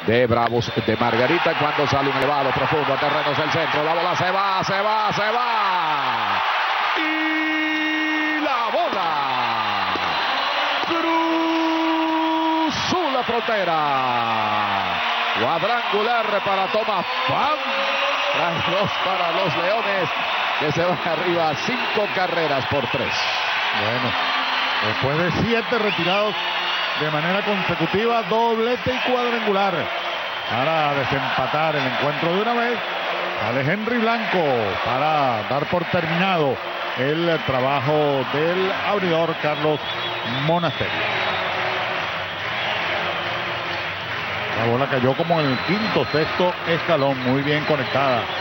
de Bravos de Margarita cuando sale un elevado profundo a terrenos del centro. La bola se va. Y la bola cruzó la frontera. Cuadrangular para Tomás Pham. Dos para los Leones, que se van arriba 5 carreras por 3. Bueno, después de 7 retirados de manera consecutiva, doblete y cuadrangular. Para desempatar el encuentro de una vez, sale Henry Blanco para dar por terminado el trabajo del abridor Carlos Monasterio. La bola cayó como en el quinto, sexto escalón, muy bien conectada